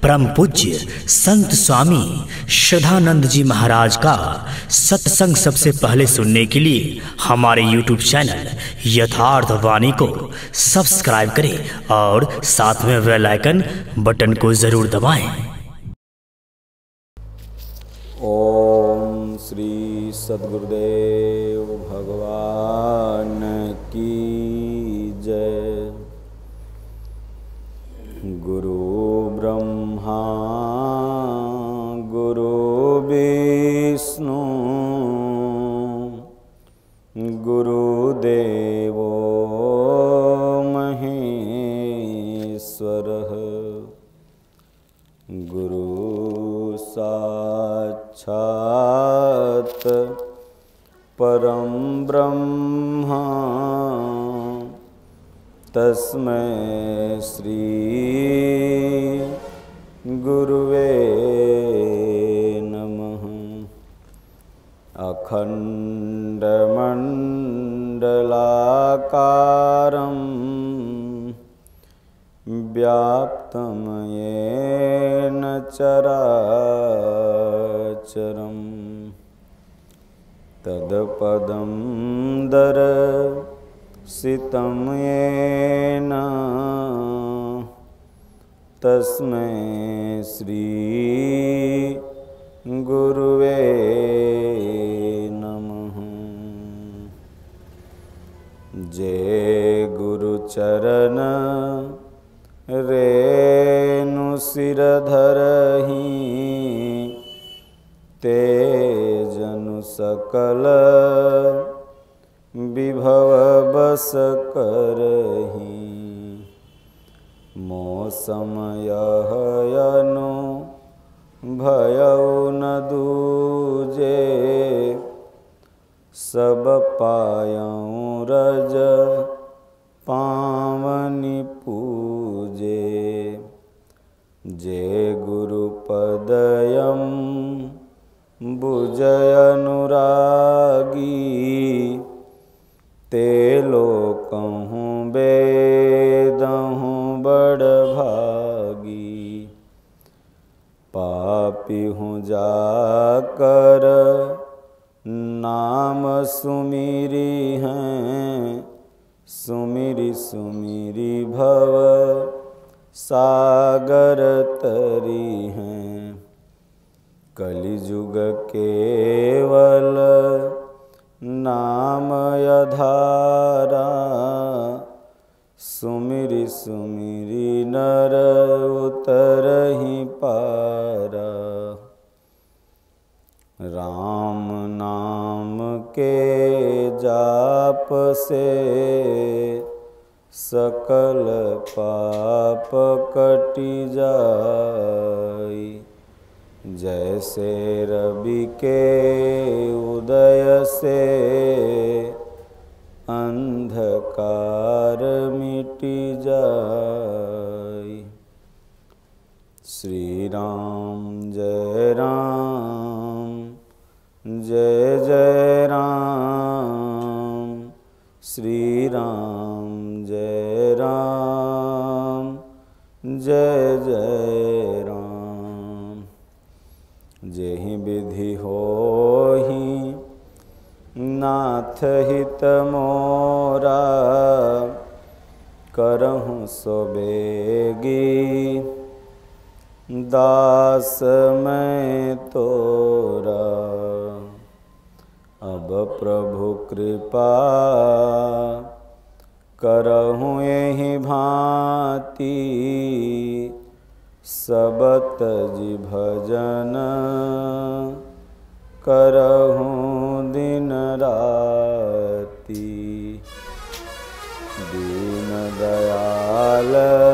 परम पूज्य संत स्वामी श्रद्धानंद जी महाराज का सत्संग सबसे पहले सुनने के लिए हमारे YouTube चैनल यथार्थ वाणी को सब्सक्राइब करें और साथ में बेल आइकन बटन को जरूर दबाएं। ओम श्री सद्गुरुदेव भगवान की जय। गुरु ब्रह्मा गुरु विष्णु गुरुदेवो महेश्वरः। गुरु साक्षात् परं ब्रह्म तस्मै श्री गुरुवे नमः। अखण्डमण्डलाकारं व्याप्तं येन चराचरं तत्पदं दर्शितं येन तस्मै श्री गुरुवे नमः। जय गुरुचरण रेणु सिरधरहि तेजनु सकल विभव बस करहि। मोसमयहयनु भयउ न दूजे सब पायऊँ रज पावनि पूजे। जय गुरुपदयं बुझयनुरागी ते लोकहूँ वेदहूँ बड़ भागी। पापी हूँ जाकर नाम सुमिरी हैं सुमिरी सुमिरी भव सागर तरी हैं। कलिजुग केवल नाम यधारा सुमिरी सुमिरी नर उतरहि पारा। राम नाम के जाप से सकल पाप कटि जाई। जैसे रवि के उदय से अंधकार मिटि जाई। श्री राम जय राम जय जय राम। श्री राम जय राम जय जय राम। जेहि विधि होहि नाथ हित मोरा करहूँ सो बेगी दास मैं तोरा। अब प्रभु कृपा करहूँ यही भांति सबत जी भजन करहूँ दिन राति। दीन दयाल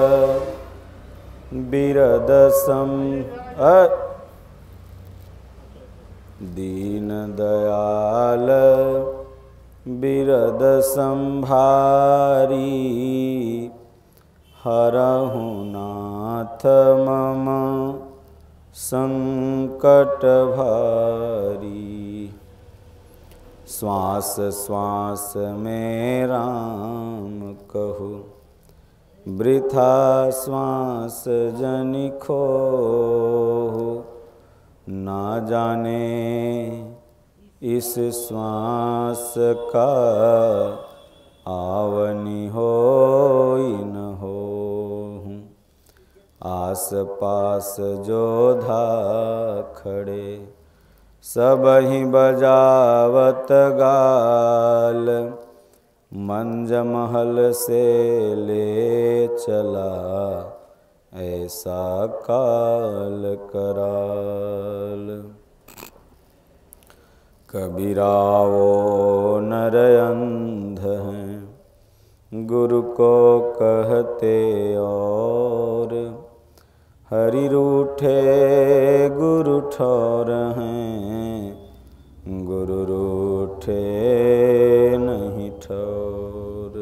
बिरद दीन दयाल बिरद संभारी हरहूँ नाथ मम संकट भारी। श्वास श्वास में राम कहु वृथा श्वास जनि खोहु, ना जाने इस श्वास का आवनि होई न होहु। आस पास जोधा खड़े, सबहि बजावत गाल, मंज महल से ले चला ऐसा काल कराल। कबीरा वो नर अंध हैं, गुरु को कहते और, हरि रूठे गुरु ठौर हैं, गुरु रूठे नहीं ठौर।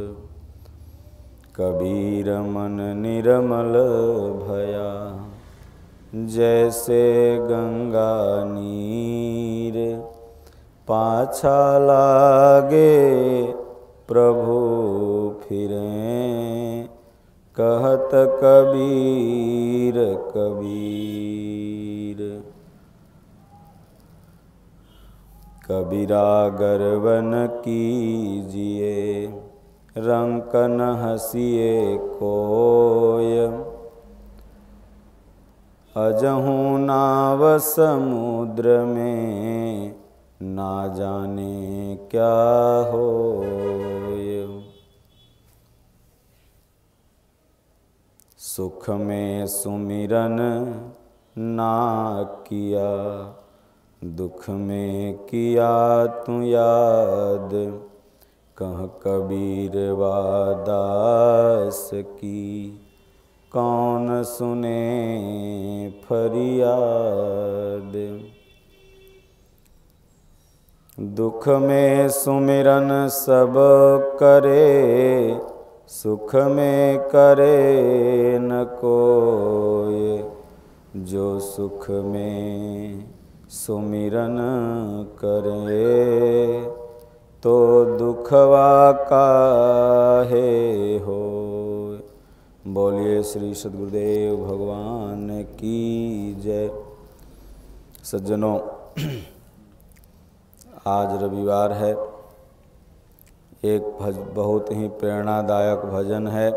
कबीर मन निर्मल भया, जैसे गंगा नीर, पाछा लागे प्रभु फिरें, कहत कबीर कबीर। कबीरा गर्वन कीजिए, रंक न हंसिए कोय, अजहू नाव समुद्र में, ना जाने क्या होय। सुख में सुमिरन ना किया, दुख में किया तू याद, कह कबीर वादास की, कौन सुने फरियाद। दुख में सुमिरन सब करे, सुख में करे न कोय, जो सुख में सुमिरन करे, तो दुखवा काहे होय। बोलिए श्री सद्गुरुदेव भगवान की जय। सज्जनों, आज रविवार है। एक बहुत ही प्रेरणादायक भजन है,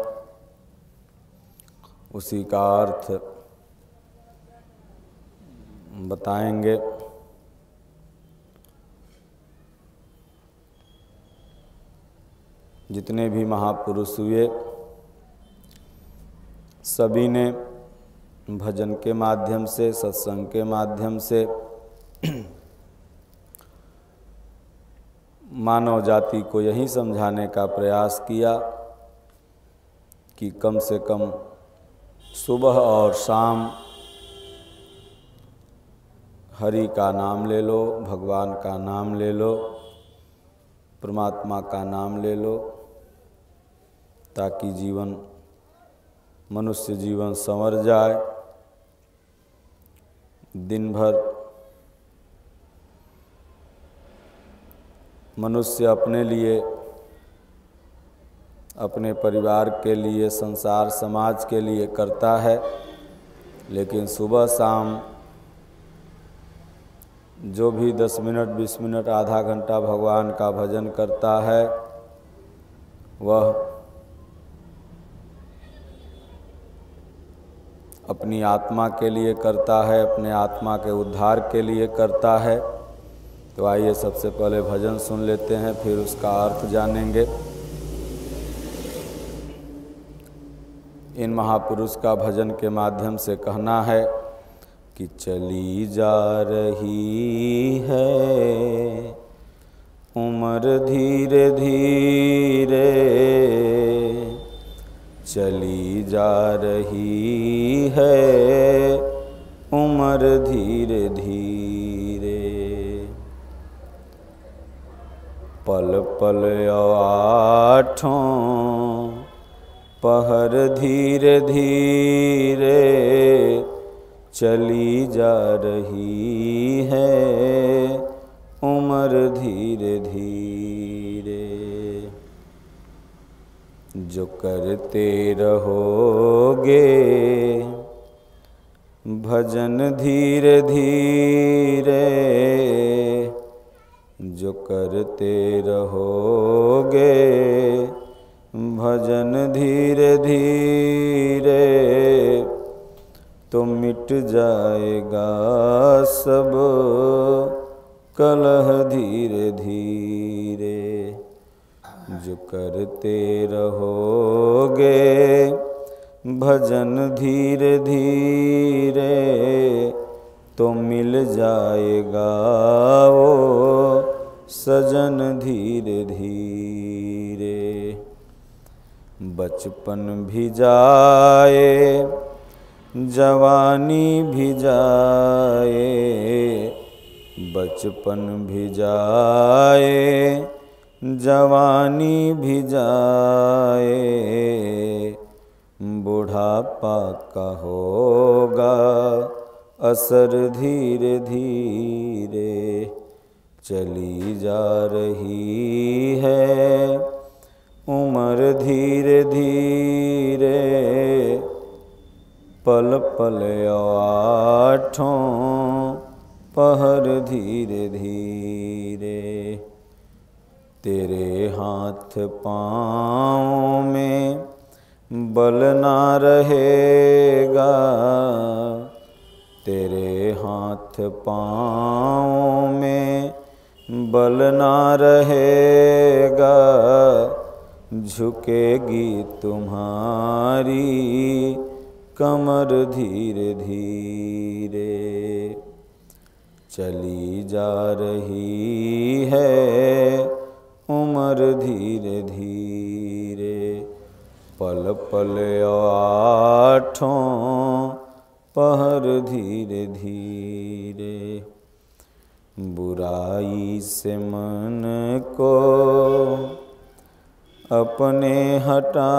उसी का अर्थ बताएंगे। जितने भी महापुरुष हुए, सभी ने भजन के माध्यम से, सत्संग के माध्यम से मानव जाति को यही समझाने का प्रयास किया कि कम से कम सुबह और शाम हरि का नाम ले लो, भगवान का नाम ले लो, परमात्मा का नाम ले लो, ताकि जीवन, मनुष्य जीवन संवर जाए। दिन भर मनुष्य अपने लिए, अपने परिवार के लिए, संसार समाज के लिए करता है, लेकिन सुबह शाम जो भी 10 मिनट, 20 मिनट, आधा घंटा भगवान का भजन करता है, वह अपनी आत्मा के लिए करता है, अपने आत्मा के उद्धार के लिए करता है। तो आइए सबसे पहले भजन सुन लेते हैं, फिर उसका अर्थ जानेंगे। इन महापुरुष का भजन के माध्यम से कहना है कि चली जा रही है उम्र धीरे धीरे, चली जा रही है उम्र धीरे धीरे, पल पल आठों पहर धीरे धीरे, चली जा रही है उम्र धीरे धीरे। जो करते रहोगे भजन धीरे धीरे, जो करते रहोगे भजन धीरे धीरे, तो मिट जाएगा सब कलह धीरे धीरे। जो करते रहोगे भजन धीरे धीरे, तो मिल जाएगा वो सजन धीरे धीरे। बचपन भी जाए जवानी भी जाए, बचपन भी जाए जवानी भी जाए, बुढ़ापा का होगा असर धीरे धीरे। चली जा रही है उम्र धीरे धीरे, पल पल आठों पहर धीरे धीरे। तेरे हाथ पाँव में बल ना रहेगा, तेरे हाथ पाँव में बल ना रहेगा, झुकेगी तुम्हारी कमर धीरे धीरे। चली जा रही है उम्र धीरे धीरे, पल पल आठों पहर धीरे धीरे। बुराई से मन को अपने हटा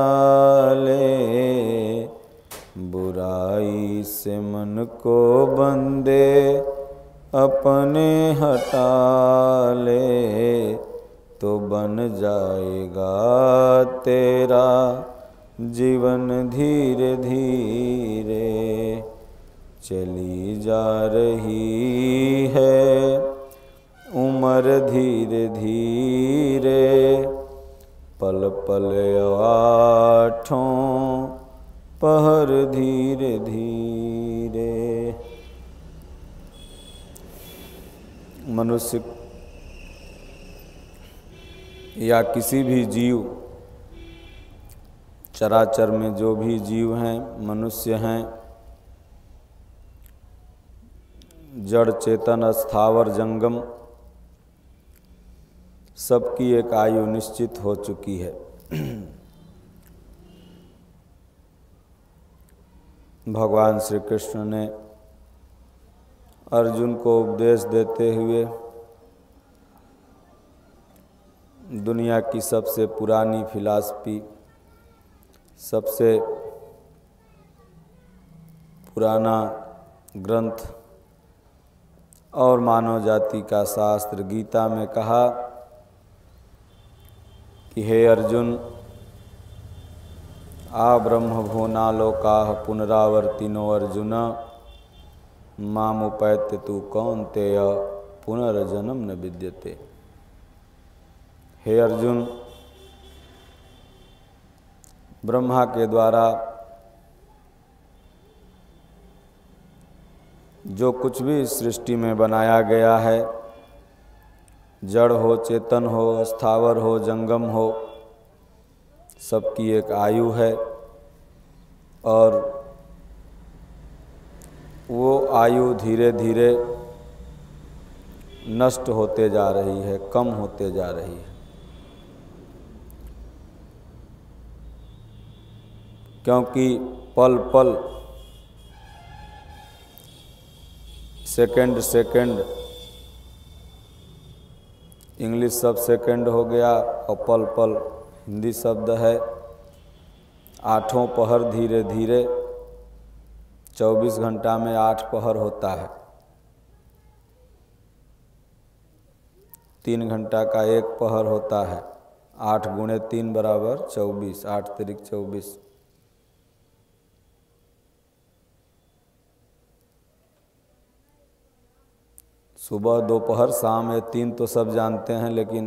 ले, बुराई से मन को बंदे अपने हटा ले, तो बन जाएगा तेरा जीवन धीरे धीरे। चली जा रही है उम्र धीरे धीरे, पल पल आठों पहर धीरे धीरे। मनुष्य या किसी भी जीव, चराचर में जो भी जीव हैं, मनुष्य हैं, जड़ चेतन स्थावर जंगम, सबकी एक आयु निश्चित हो चुकी है। भगवान श्री कृष्ण ने अर्जुन को उपदेश देते हुए दुनिया की सबसे पुरानी फिलॉसफी, सबसे पुराना ग्रंथ और मानव जाति का शास्त्र गीता में कहा कि हे अर्जुन, आ ब्रह्म भुवना लोकाः पुनरावर्तिनो अर्जुन, मामुपैत्य तु कौन्तेय पुनर्जन्म न विद्यते। हे अर्जुन, ब्रह्मा के द्वारा जो कुछ भी इस सृष्टि में बनाया गया है, जड़ हो, चेतन हो, स्थावर हो, जंगम हो, सबकी एक आयु है और वो आयु धीरे धीरे नष्ट होते जा रही है, कम होते जा रही है। क्योंकि पल पल, सेकंड सेकंड, इंग्लिश शब्द सेकंड हो गया और पल पल हिंदी शब्द है। आठों पहर धीरे धीरे, 24 घंटा में 8 पहर होता है। 3 घंटा का 1 पहर होता है, 8 गुणे 3 बराबर 24, 8 तिरिक 24। सुबह दोपहर शाम ये 3 तो सब जानते हैं, लेकिन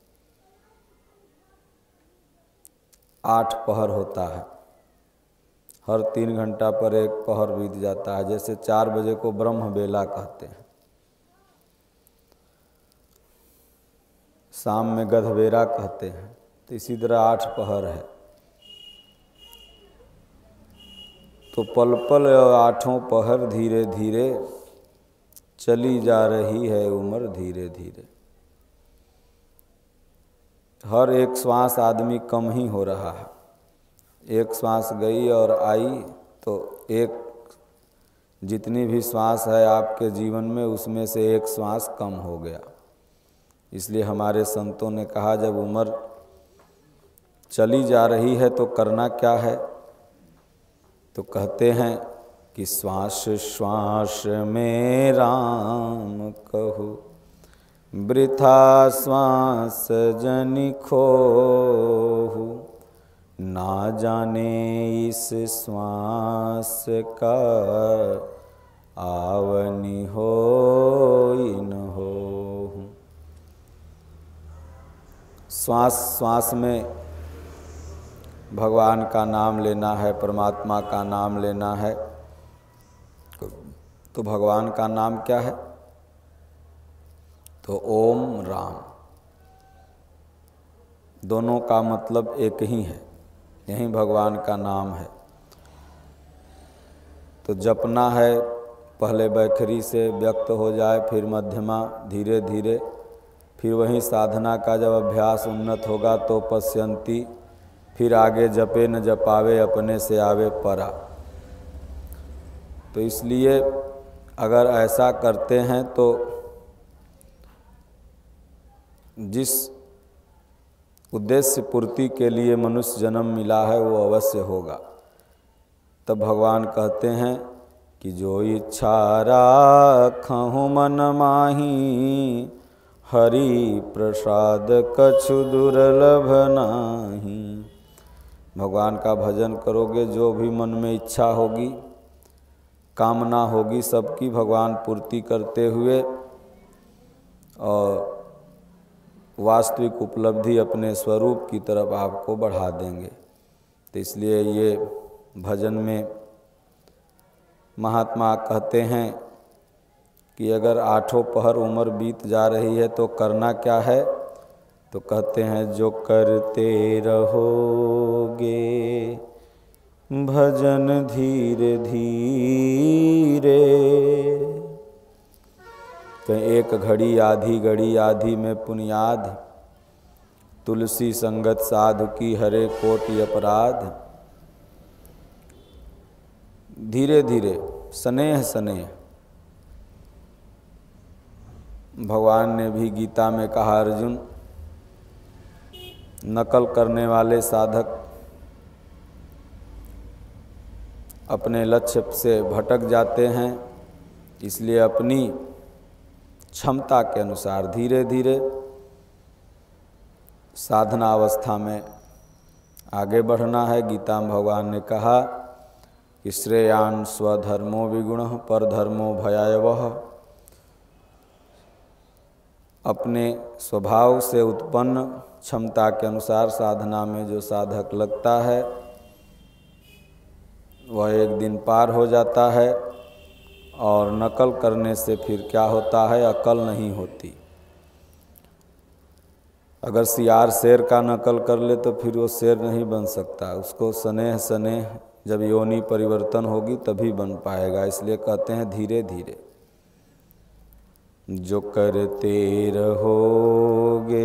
8 पहर होता है। हर 3 घंटा पर एक पहर बीत जाता है। जैसे 4 बजे को ब्रह्म बेला कहते हैं, शाम में गधबेरा कहते हैं, तो इसी तरह 8 पहर है। तो पल पल 8 पहर धीरे धीरे चली जा रही है उम्र धीरे धीरे। हर एक श्वास आदमी कम ही हो रहा है। एक श्वास गई और आई तो एक जितनी भी श्वास है आपके जीवन में, उसमें से एक श्वास कम हो गया। इसलिए हमारे संतों ने कहा जब उम्र चली जा रही है तो करना क्या है, तो कहते हैं कि श्वास श्वास में राम कहूँ, वृथा श्वास जनि खोहु, ना जाने इस श्वास का आवनि हो न हो। श्वास श्वास में भगवान का नाम लेना है, परमात्मा का नाम लेना है। तो भगवान का नाम क्या है? तो ओम राम, दोनों का मतलब एक ही है, यही भगवान का नाम है। तो जपना है, पहले बैखरी से व्यक्त हो जाए, फिर मध्यमा, धीरे धीरे, फिर वहीं साधना का जब अभ्यास उन्नत होगा तो पश्यंती, फिर आगे जपे न जपावे अपने से आवे परा। तो इसलिए अगर ऐसा करते हैं तो जिस उद्देश्य पूर्ति के लिए मनुष्य जन्म मिला है वो अवश्य होगा। तब भगवान कहते हैं कि जो इच्छा राखहु मन माही, हरि प्रसाद कछु दुर्लभ नाही। भगवान का भजन करोगे, जो भी मन में इच्छा होगी, कामना होगी, सबकी भगवान पूर्ति करते हुए और वास्तविक उपलब्धि अपने स्वरूप की तरफ आपको बढ़ा देंगे। तो इसलिए ये भजन में महात्मा कहते हैं कि अगर 8 पहर उम्र बीत जा रही है तो करना क्या है, तो कहते हैं जो करते रहोगे भजन धीरे धीरे, कहीं एक घड़ी आधी में पुनियाद, तुलसी संगत साधु की हरे कोटि अपराध। धीरे धीरे, स्नेह स्नेह। भगवान ने भी गीता में कहा, अर्जुन, नकल करने वाले साधक अपने लक्ष्य से भटक जाते हैं, इसलिए अपनी क्षमता के अनुसार धीरे धीरे साधना अवस्था में आगे बढ़ना है। गीता में भगवान ने कहा कि श्रेयान स्वधर्मो विगुणः परधर्मो भयावह। अपने स्वभाव से उत्पन्न क्षमता के अनुसार साधना में जो साधक लगता है वह एक दिन पार हो जाता है, और नकल करने से फिर क्या होता है, अकल नहीं होती। अगर सियार शेर का नकल कर ले तो फिर वो शेर नहीं बन सकता, उसको स्नेह स्नेह जब योनि परिवर्तन होगी तभी बन पाएगा। इसलिए कहते हैं धीरे धीरे। जो करते रहोगे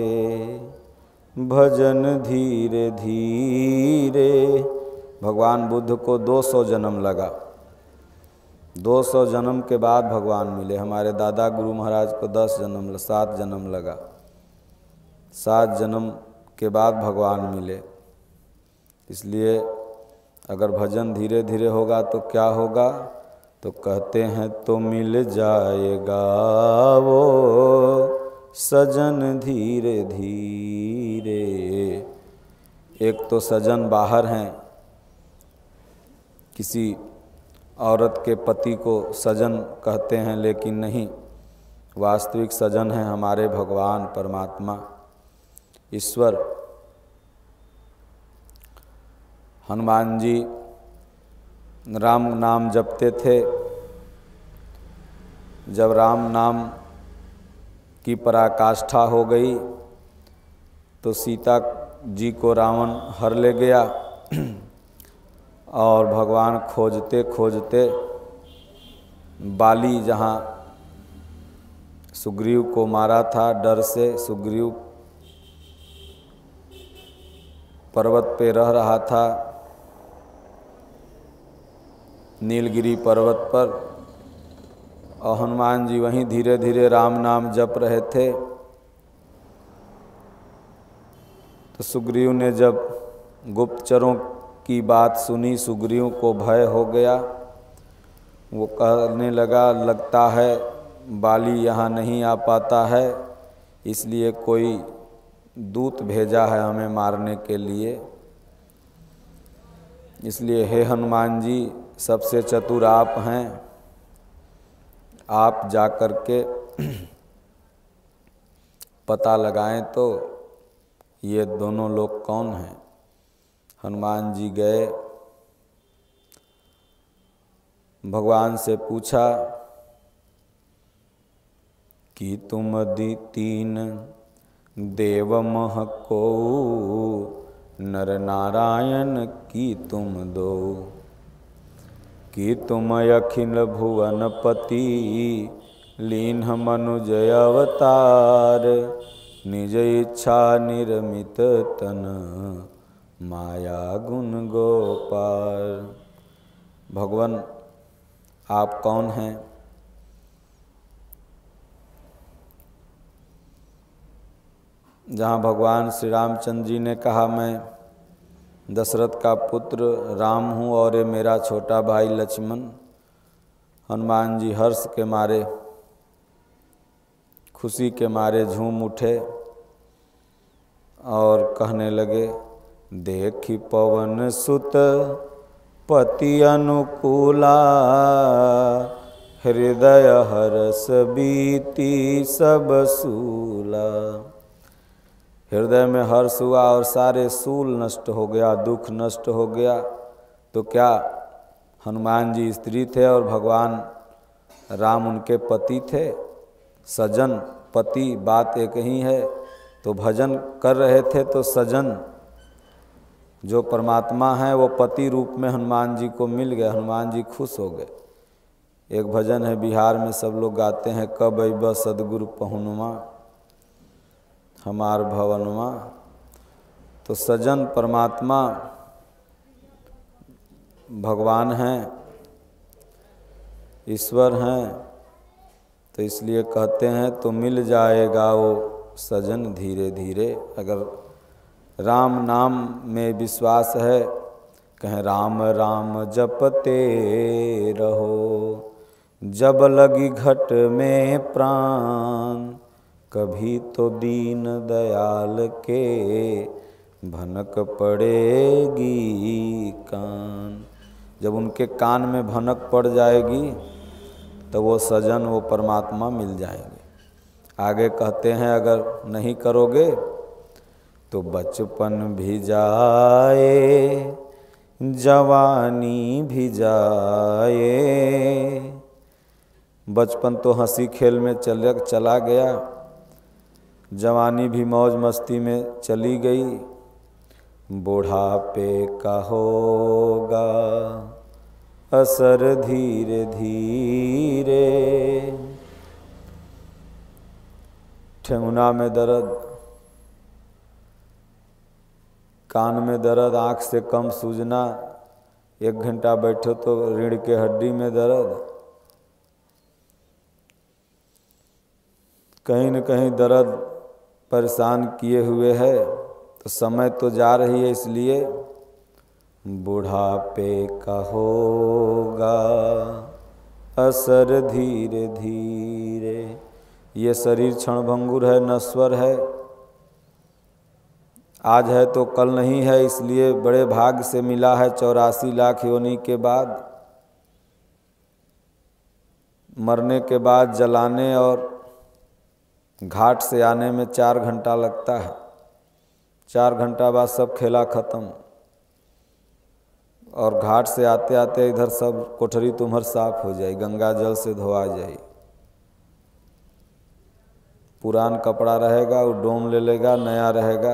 भजन धीरे धीरे। भगवान बुद्ध को 200 जन्म लगा, 200 जन्म के बाद भगवान मिले। हमारे दादा गुरु महाराज को 7 जन्म लगा, 7 जन्म के बाद भगवान मिले। इसलिए अगर भजन धीरे धीरे होगा तो क्या होगा, तो कहते हैं तो मिल जाएगा वो सजन धीरे धीरे। एक तो सजन बाहर हैं, किसी औरत के पति को सजन कहते हैं, लेकिन नहीं, वास्तविक सजन हैं हमारे भगवान परमात्मा ईश्वर। हनुमान जी राम नाम जपते थे। जब राम नाम की पराकाष्ठा हो गई तो सीता जी को रावण हर ले गया और भगवान खोजते खोजते बाली जहाँ सुग्रीव को मारा था, डर से सुग्रीव पर्वत पे रह रहा था, नीलगिरी पर्वत पर, और हनुमान जी वहीं धीरे धीरे राम नाम जप रहे थे। तो सुग्रीव ने जब गुप्तचरों की बात सुनी, सुग्रीव को भय हो गया। वो कहने लगा, लगता है बाली यहाँ नहीं आ पाता है, इसलिए कोई दूत भेजा है हमें मारने के लिए। इसलिए हे हनुमान जी, सबसे चतुर आप हैं, आप जा कर के पता लगाएं तो ये दोनों लोग कौन हैं। हनुमान जी गए, भगवान से पूछा कि तुम तीन देव मह को नर नारायण की तुम दो, कि तुम अखिल भुवन पति लीन्ह मनुज अवतार, निज इच्छा निर्मित तन माया गुण गोपाल। भगवान आप कौन हैं? जहाँ भगवान श्री रामचंद्र जी ने कहा, मैं दशरथ का पुत्र राम हूँ और ये मेरा छोटा भाई लक्ष्मण। हनुमान जी हर्ष के मारे, खुशी के मारे झूम उठे और कहने लगे, देखि पवन सुत पति अनुकूला, हृदय हरस बीती सब सूला। हृदय में हर्ष हुआ और सारे सूल नष्ट हो गया, दुख नष्ट हो गया। तो क्या हनुमान जी स्त्री थे और भगवान राम उनके पति थे? सजन पति बात एक ही है। तो भजन कर रहे थे तो सजन जो परमात्मा है वो पति रूप में हनुमान जी को मिल गए। हनुमान जी खुश हो गए। एक भजन है बिहार में सब लोग गाते हैं, कब अइब सदगुरु पहुनुमा हमार भवनमा। तो सजन परमात्मा भगवान हैं, ईश्वर हैं। तो इसलिए कहते हैं तो मिल जाएगा वो सजन धीरे धीरे। अगर राम नाम में विश्वास है, कहें राम राम जपते रहो, जब लगी घट में प्राण, कभी तो दीन दयाल के भनक पड़ेगी कान। जब उनके कान में भनक पड़ जाएगी तो वो सजन, वो परमात्मा मिल जाएंगे। आगे कहते हैं, अगर नहीं करोगे तो बचपन भी जाए, जवानी भी जाए। बचपन तो हंसी खेल में चला गया, जवानी भी मौज मस्ती में चली गई, बुढ़ापे का होगा असर धीरे धीरे। ठेंगुना में दर्द, कान में दर्द, आँख से कम सूजना, 1 घंटा बैठो तो रीढ़ के हड्डी में दर्द, कहीं न कहीं दर्द परेशान किए हुए है। तो समय तो जा रही है, इसलिए बुढ़ापे का होगा असर धीरे धीरे। ये शरीर क्षणभंगुर है, नश्वर है, आज है तो कल नहीं है, इसलिए बड़े भाग्य से मिला है 84 लाख योनि के बाद। मरने के बाद जलाने और घाट से आने में 4 घंटा लगता है। 4 घंटा बाद सब खेला खत्म, और घाट से आते आते इधर सब कोठरी तुम्हार साफ हो जाए, गंगा जल से धोआ जाए। पुरान कपड़ा रहेगा वो डोम ले लेगा, नया रहेगा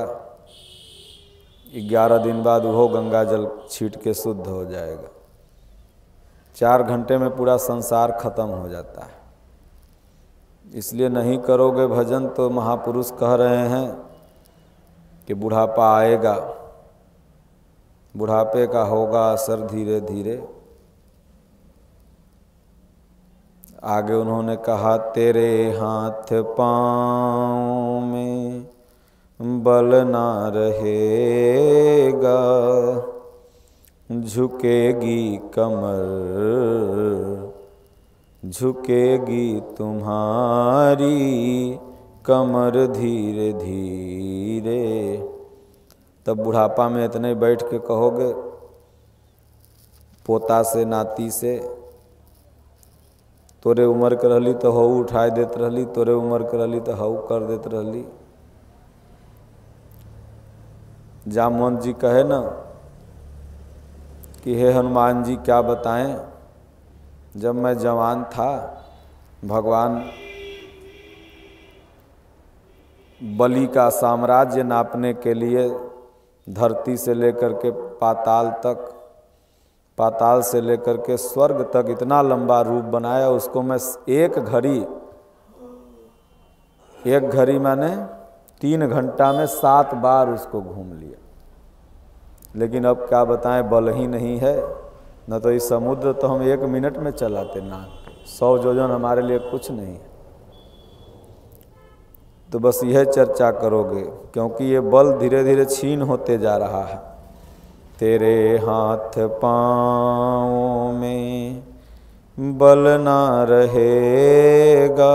11 दिन बाद वो गंगा जल छीट के शुद्ध हो जाएगा। 4 घंटे में पूरा संसार खत्म हो जाता है। इसलिए नहीं करोगे भजन तो महापुरुष कह रहे हैं कि बुढ़ापा आएगा, बुढ़ापे का होगा असर धीरे धीरे। आगे उन्होंने कहा, तेरे हाथ पाँव में बल ना रहेगा, झुकेगी कमर, झुकेगी तुम्हारी कमर धीरे धीरे। तब बुढ़ापा में इतने बैठ के कहोगे पोता से नाती से, तोरे उम्र के रहली तो हऊ उठाए देत रहली, तोरे उम्र के रहली तो हऊ कर देत रहली। जामवंत जी कहे ना कि हे हनुमान जी क्या बताएं, जब मैं जवान था भगवान बलि का साम्राज्य नापने के लिए धरती से लेकर के पाताल तक, पाताल से लेकर के स्वर्ग तक इतना लंबा रूप बनाया, उसको मैं एक घड़ी मैंने 3 घंटा में 7 बार उसको घूम लिया। लेकिन अब क्या बताएं, बल ही नहीं है। न तो इस समुद्र तो हम 1 मिनट में चलाते ना, 100 योजन हमारे लिए कुछ नहीं है। तो बस यह चर्चा करोगे, क्योंकि ये बल धीरे धीरे छीन होते जा रहा है। तेरे हाथ पाँव में बल ना रहेगा,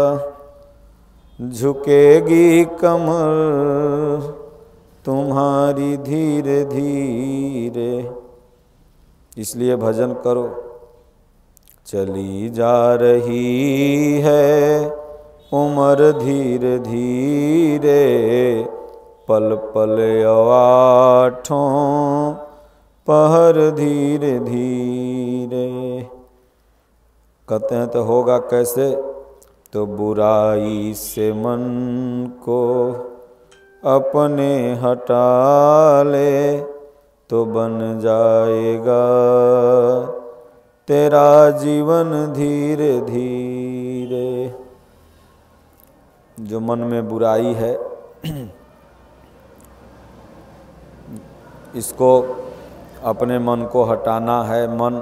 झुकेगी कमर तुम्हारी धीरे धीरे। इसलिए भजन करो। चली जा रही है उम्र धीरे धीरे, पल पल आठों पहर धीरे धीरे। कहते हैं तो होगा कैसे, तो बुराई से मन को अपने हटा ले, तो बन जाएगा तेरा जीवन धीरे धीरे। जो मन में बुराई है इसको अपने मन को हटाना है। मन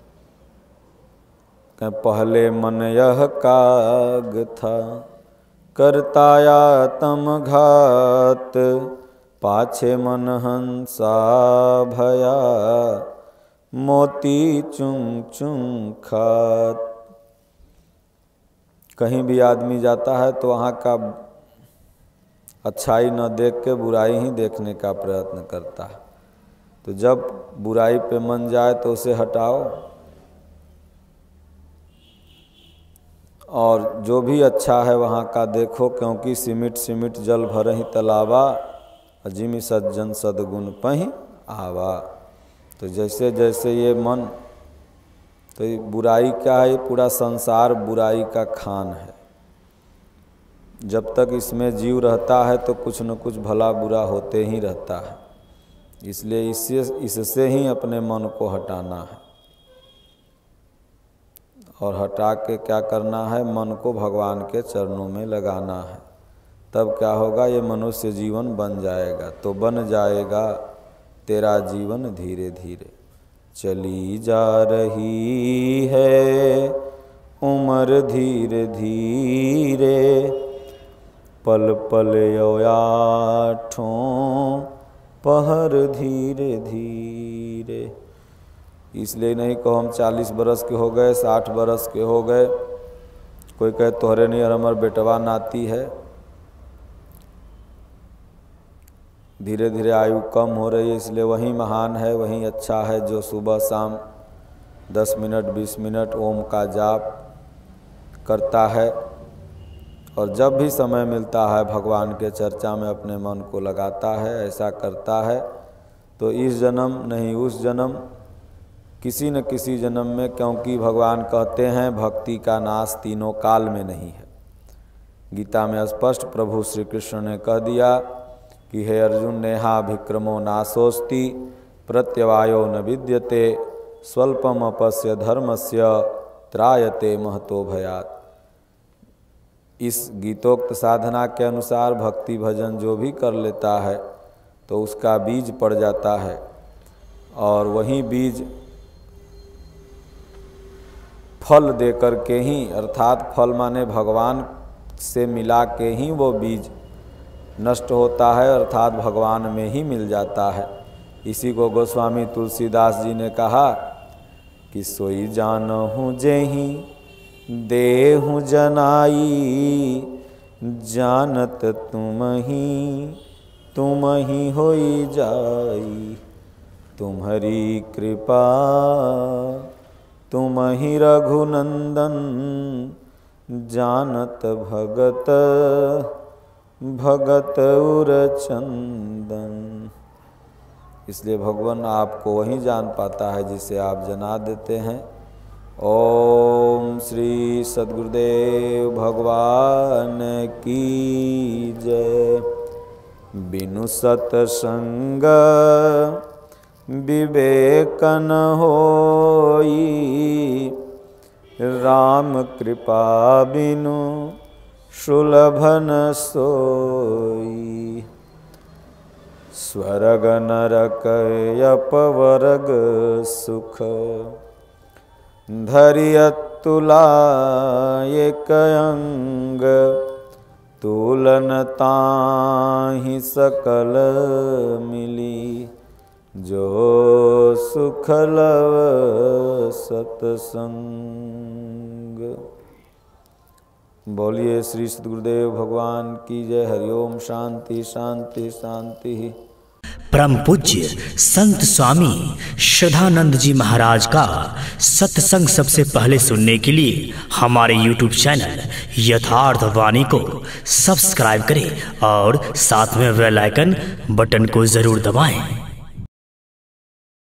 पहले मन यह काग था, करताया तम घात, पाछे मन हंसा भया, मोती चुंग चुंग खात। कहीं भी आदमी जाता है तो वहाँ का अच्छाई न देख के बुराई ही देखने का प्रयत्न करता है। तो जब बुराई पे मन जाए तो उसे हटाओ, और जो भी अच्छा है वहाँ का देखो, क्योंकि सिमिट सिमिट जल भरहि तलावा, अजिमि सज्जन सद्गुण पहि आवा। तो जैसे जैसे ये मन, तो ये बुराई क्या है, पूरा संसार बुराई का खान है। जब तक इसमें जीव रहता है तो कुछ न कुछ भला बुरा होते ही रहता है। इसलिए इससे ही अपने मन को हटाना है, और हटा के क्या करना है, मन को भगवान के चरणों में लगाना है। तब क्या होगा, ये मनुष्य जीवन बन जाएगा। तो बन जाएगा तेरा जीवन धीरे धीरे। चली जा रही है उम्र धीरे धीरे, पल पल आठों पहर धीरे धीरे। इसलिए नहीं कहो हम 40 बरस के हो गए, 60 बरस के हो गए, कोई कहे तोहरे नहीं हमार बेटवा नाती है। धीरे धीरे आयु कम हो रही है, इसलिए वही महान है, वही अच्छा है जो सुबह शाम 10 मिनट 20 मिनट ओम का जाप करता है और जब भी समय मिलता है भगवान के चर्चा में अपने मन को लगाता है। ऐसा करता है तो इस जन्म नहीं उस जन्म, किसी न किसी जन्म में, क्योंकि भगवान कहते हैं भक्ति का नाश तीनों काल में नहीं है। गीता में स्पष्ट प्रभु श्री कृष्ण ने कह दिया कि हे अर्जुन, नेहा विक्रमो नाशोस्ति प्रत्यवायो न विद्यते स्वल्पम अपस्य धर्मस्य त्रायते महतो भयात्। इस गीतोक्त साधना के अनुसार भक्ति भजन जो भी कर लेता है तो उसका बीज पड़ जाता है और वही बीज फल दे कर के ही, अर्थात फल माने भगवान से मिला के ही वो बीज नष्ट होता है, अर्थात भगवान में ही मिल जाता है। इसी को गोस्वामी तुलसीदास जी ने कहा कि सोई जानहु जेहि देहु जनाई, जानत तुम ही होई जाई, तुम्हारी कृपा तुम ही रघुनंदन, जानत भगत भगत उर चंदन। इसलिए भगवान आपको वही जान पाता है जिसे आप जना देते हैं। ओम श्री सद्गुरुदेव भगवान की जय। बिनु सतसंग विवेकन होई, राम कृपा बिनु सुलभन सोई। स्वर्ग नरक अपवर्ग सुख, धरियत तुला एक अंग, तुलन ताहि सकल मिली, जो सुख लव सतसंग। बोलिए श्री सद्गुरुदेव भगवान की जय। हरिओम। शांति शांति शांति। परम पूज्य संत स्वामी श्रद्धानंद जी महाराज का सत्संग सबसे पहले सुनने के लिए हमारे YouTube चैनल यथार्थ वाणी को सब्सक्राइब करें और साथ में बेल आइकन बटन को जरूर दबाएं।